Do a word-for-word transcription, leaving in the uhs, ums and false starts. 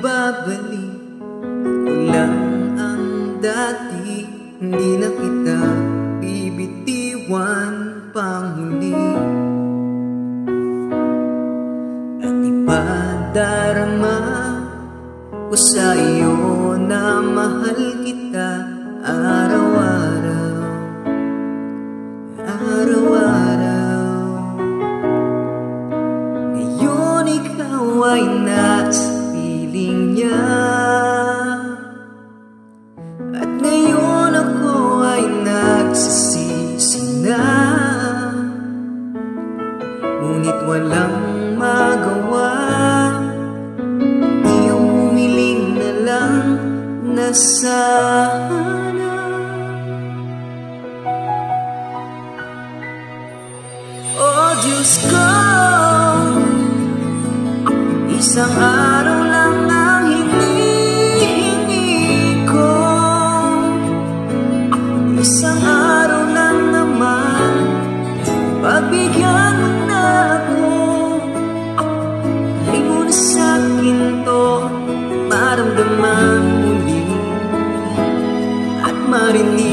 babalik ko lang ang dati. Hindi na kita bibitiwan pang huli. At ipadarama ko sa iyo na mahal kita araw-araw, araw-araw. Ngayon ikaw ay nasa piling niya, at ngayon ako ay nagsisisi na. Ngunit walang magawa, iyong humiling na lang na sana. Oh Diyos ko, isang araw lang ang hinihingi ko. Isang araw lang naman, pagbigyan mo na ako. Ay muna sa'kin to, maramdaman muli at marinig